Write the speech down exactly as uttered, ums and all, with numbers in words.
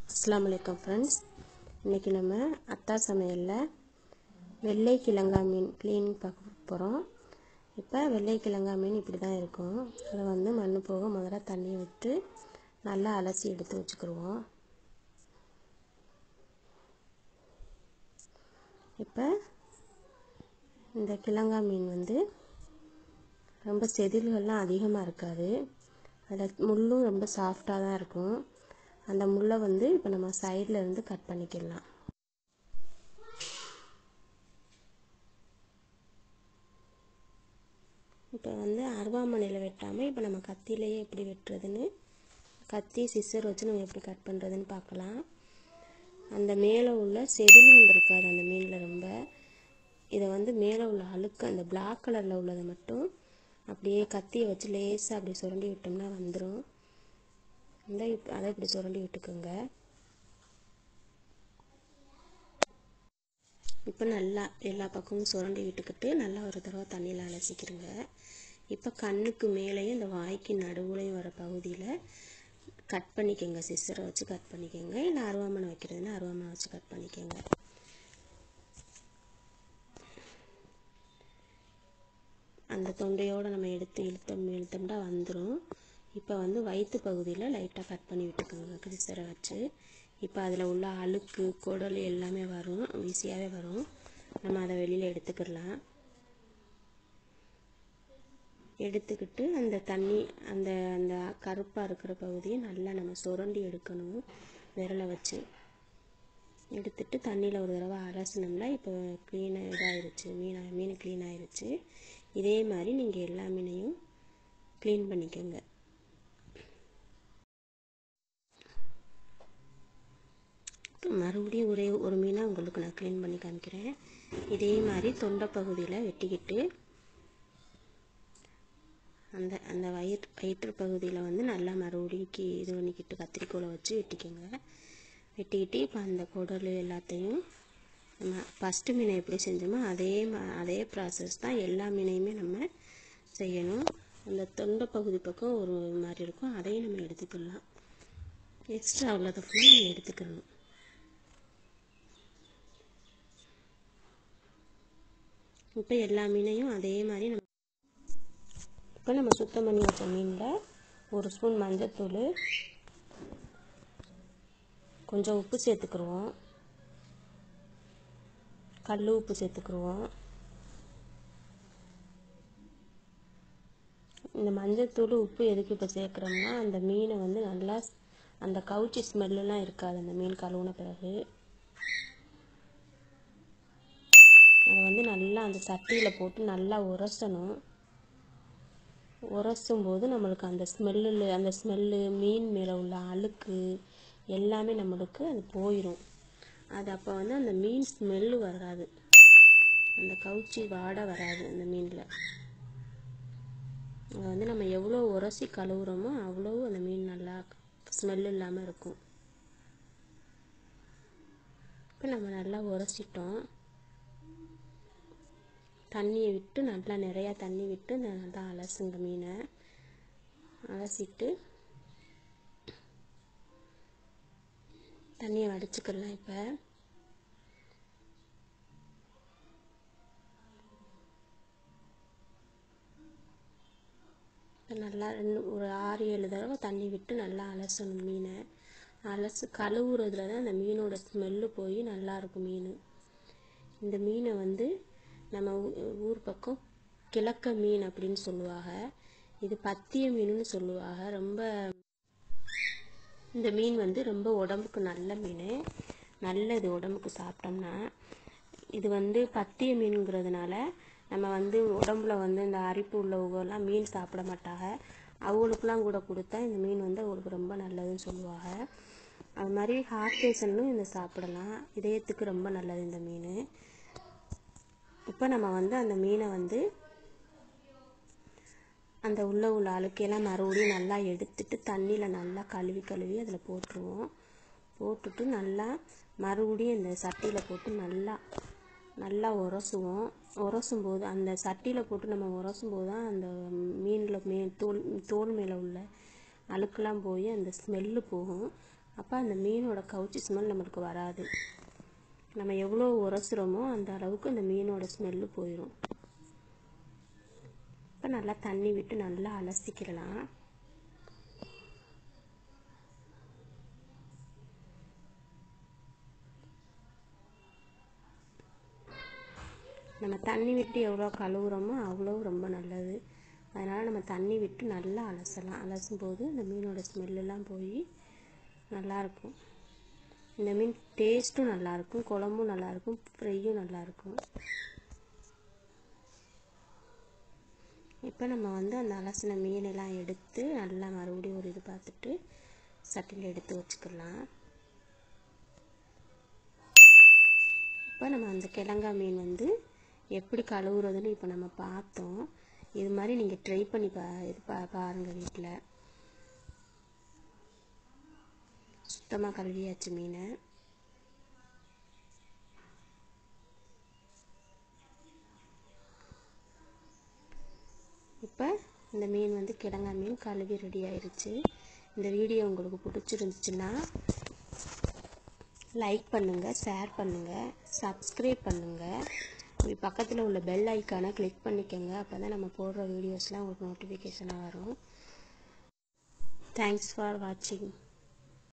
அஸ்ஸலாமு அலைக்கும் ஃப்ரெண்ட்ஸ். இன்றைக்கி நம்ம அத்தா சமையலில் வெள்ளை கிழங்கா மீன் க்ளீன் பார்க்க போகிறோம். இப்போ வெள்ளை கிழங்கா மீன் இப்படி தான் இருக்கும். அதை வந்து மண் போக முதல்ல தண்ணி விட்டு நல்லா அலசி எடுத்து வச்சுக்கிடுவோம். இப்போ இந்த கிழங்கா மீன் வந்து ரொம்ப செதில்கள்லாம் அதிகமாக இருக்காது. அதில் முள்ளும் ரொம்ப சாஃப்டாக தான் இருக்கும். அந்த முள்ளை வந்து இப்போ நம்ம சைடில் இருந்து கட் பண்ணிக்கலாம். இப்போ வந்து அருவாமனையில் வெட்டாமல் இப்போ நம்ம கத்தியிலேயே எப்படி வெட்டுறதுன்னு, கத்தி சிசர் வச்சு நம்ம எப்படி கட் பண்ணுறதுன்னு பார்க்கலாம். அந்த மேலே உள்ள செதில்கள் இருக்காது அந்த மீனில் ரொம்ப. இதை வந்து மேலே உள்ள அழுக்கு அந்த பிளாக் கலரில் உள்ளதை மட்டும் அப்படியே கத்தியை வச்சு லேசாக அப்படி சுரண்டி விட்டோம்னா வந்துடும். இந்த அதை இப்படி சுரண்டி விட்டுக்குங்க. இப்போ நல்லா எல்லா பக்கமும் சுரண்டி விட்டுக்கிட்டு நல்லா ஒரு தடவை தண்ணியில் அலசிக்கிறங்க. இப்போ கண்ணுக்கு மேலேயும் இந்த வாய்க்கு நடுவுலையும் வர பகுதியில் கட் பண்ணிக்கோங்க. சிசரை வச்சு கட் பண்ணிக்கோங்க. இல்லை அருவாமனை வைக்கிறதுன்னா அருவாமனை வச்சு கட் பண்ணிக்கோங்க. அந்த தொண்டையோடு நம்ம எடுத்து இழுத்தம் இழுத்தோம்னா வந்துடும். இப்போ வந்து வயிற்று பகுதியில் லைட்டாக கட் பண்ணி விட்டுக்கோங்க சிசரை வச்சு. இப்போ அதில் உள்ள அழுக்கு குடல் எல்லாமே வரும், ஈஸியாகவே வரும். நம்ம அதை வெளியில் எடுத்துக்கிடலாம். எடுத்துக்கிட்டு அந்த தண்ணி அந்த அந்த கருப்பாக இருக்கிற பகுதியை நல்லா நம்ம சுரண்டி எடுக்கணும் விரலை வச்சு. எடுத்துட்டு தண்ணியில் ஒரு தடவை அலசினோம்னா இப்போ க்ளீனாக இதாகிருச்சு. மீன் மீன் க்ளீன் ஆகிருச்சு. இதே மாதிரி நீங்கள் எல்லா மீனையும் க்ளீன் பண்ணிக்கோங்க. மறுபடியும் ஒரே ஒரு மீனாக உங்களுக்கு நான் க்ளீன் பண்ணி காமிக்கிறேன். இதே மாதிரி தொண்டை பகுதியில் வெட்டிக்கிட்டு அந்த அந்த வயிற்று வயிற்று பகுதியில் வந்து நல்லா மறுபடியும் கீ இது பண்ணிக்கிட்டு கத்திரிக்கோலை வச்சு வெட்டிக்கோங்க. வெட்டிக்கிட்டு இப்போ அந்த குடல் எல்லாத்தையும் நம்ம ஃபஸ்ட்டு மீனை எப்படி செஞ்சோமோ அதே அதே ப்ராசஸ் தான் எல்லா மீனையுமே நம்ம செய்யணும். அந்த தொண்டை பகுதி பக்கம் ஒரு மாதிரி இருக்கும், அதையும் நம்ம எடுத்துக்கலாம். எக்ஸ்ட்ரா உள்ளதை ஃபுல்லாக நம்ம எடுத்துக்கணும். இப்போ எல்லா மீனையும் அதே மாதிரி நம்ம இப்போ நம்ம சுத்தம் பண்ணி வச்ச மீனில் ஒரு ஸ்பூன் மஞ்சத்தூள், கொஞ்சம் உப்பு சேர்த்துக்குருவோம். கல் உப்பு சேர்த்துக்குருவோம். இந்த மஞ்சத்தூள் உப்பு எதுக்கு இப்போ சேர்க்குறோம்னா அந்த மீனை வந்து நல்லா அந்த கவுச்சி ஸ்மெல்லாம் இருக்காது அந்த மீன் கழுவுன பிறகு. அதை வந்து நல்லா அந்த சட்டியில் போட்டு நல்லா உரசணும். உரசும் போது நம்மளுக்கு அந்த ஸ்மெல்லு அந்த ஸ்மெல்லு மீன் மேலே உள்ள அழுக்கு எல்லாமே நம்மளுக்கு அது போயிடும். அது அப்போ வந்து அந்த மீன் ஸ்மெல்லு வராது, அந்த கவுச்சி வாடை வராது அந்த மீனில். அதை வந்து நம்ம எவ்வளோ உரசி கழுவுறோமோ அவ்வளோ அந்த மீன் நல்லா ஸ்மெல் இல்லாமல் இருக்கும். இப்போ நம்ம நல்லா உரசிட்டோம். தண்ணியை விட்டு நல்லா நிறையா தண்ணி விட்டு நல்லா அலசுங்க மீனை. அலசிட்டு தண்ணியை வடிச்சுக்கலாம். இப்போ நல்லா ரெண்டு ஒரு ஆறு ஏழு தடவை தண்ணி விட்டு நல்லா அலசணும் மீனை. அலசு கழுவுறதுல தான் அந்த மீனோட ஸ்மெல்லு போய் நல்லாயிருக்கும் மீன். இந்த மீனை வந்து நம்ம ஊர் பக்கம் கிழக்க மீன் அப்படின்னு சொல்லுவாங்க. இது பத்திய மீனுன்னு சொல்லுவாங்க. ரொம்ப இந்த மீன் வந்து ரொம்ப உடம்புக்கு நல்ல மீன், நல்லது உடம்புக்கு சாப்பிட்டோம்னா. இது வந்து பத்திய மீனுங்கிறதுனால நம்ம வந்து உடம்புல வந்து இந்த அரிப்பு உள்ளவங்கெல்லாம் மீன் சாப்பிட மாட்டாங்க. அவங்களுக்குலாம் கூட கொடுத்தா இந்த மீன் வந்து அவங்களுக்கு ரொம்ப நல்லதுன்னு சொல்லுவாங்க. அது மாதிரி ஹார்ட் பேஷண்ட்டும் இந்த சாப்பிடலாம், இதயத்துக்கு ரொம்ப நல்லது இந்த மீன். இப்போ நம்ம வந்து அந்த மீனை வந்து அந்த உள்ள உள்ள அழுக்கையெல்லாம் மறுபடியும் நல்லா எடுத்துட்டு தண்ணியில் நல்லா கழுவி கழுவி அதில் போட்டுருவோம். போட்டுட்டு நல்லா மறுபடியும் இந்த சட்டியில் போட்டு நல்லா நல்லா உரசுவோம். உரசும் போது அந்த சட்டியில் போட்டு நம்ம உரசும் போது தான் அந்த மீனில் மே தோல் தோல் மேலே உள்ள அழுக்கெல்லாம் போய் அந்த ஸ்மெல்லு போகும். அப்போ அந்த மீனோட கவுச்சி ஸ்மெல் நம்மளுக்கு வராது. நம்ம எவ்வளோ உரசுகிறோமோ அந்த அளவுக்கு அந்த மீனோட ஸ்மெல்லு போயிடும். இப்போ நல்லா தண்ணி விட்டு நல்லா அலசிக்கிடலாம். நம்ம தண்ணி விட்டு எவ்வளோ கழுவுறோமோ அவ்வளோ ரொம்ப நல்லது. அதனால் நம்ம தண்ணி விட்டு நல்லா அலசலாம். அலசும் போது இந்த மீனோட ஸ்மெல்லாம் போய் நல்லாயிருக்கும். இந்த மீன் டேஸ்ட்டும் நல்லாயிருக்கும், குழம்பும் நல்லாயிருக்கும், ஃப்ரையும் நல்லாயிருக்கும். இப்போ நம்ம வந்து அந்த அலசின மீனெல்லாம் எடுத்து நல்லா மறுபடியும் ஒரு இது பார்த்துட்டு சட்டியில் எடுத்து வச்சுக்கலாம். இப்போ நம்ம அந்த கிழங்கா மீன் வந்து எப்படி கழுவுறதுன்னு இப்போ நம்ம பார்த்தோம். இது மாதிரி நீங்கள் ட்ரை பண்ணி பா இது பா பாருங்கள். வீட்டில் சுத்தமாக கழுவியாச்சு மீனை. இப்போ இந்த மீன் வந்து கிழங்கா மீன் கழுவி ரெடி ஆயிடுச்சு. இந்த வீடியோ உங்களுக்கு பிடிச்சிருந்துச்சுன்னா லைக் பண்ணுங்கள், ஷேர் பண்ணுங்கள், சப்ஸ்கிரைப் பண்ணுங்கள். பக்கத்தில் உள்ள பெல் ஐக்கானை கிளிக் பண்ணிக்கோங்க. அப்போ தான் நம்ம போடுற வீடியோஸ்லாம் உங்களுக்கு நோட்டிஃபிகேஷனாக வரும். தேங்க்ஸ் ஃபார் வாட்சிங்.